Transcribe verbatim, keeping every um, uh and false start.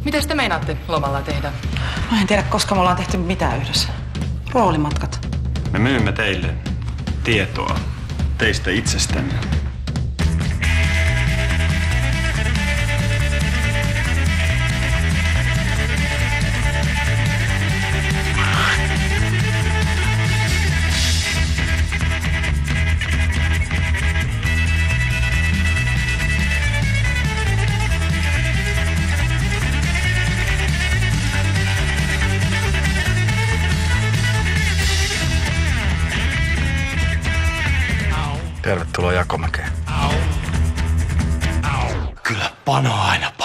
Mitä te meinaatte lomalla tehdä? Mä en tiedä, koska me ollaan tehty mitään yhdessä. Roolimatkat. Me myymme teille tietoa teistä itsestänne. Tervetuloa Jakomäkeen. Kyllä pano aina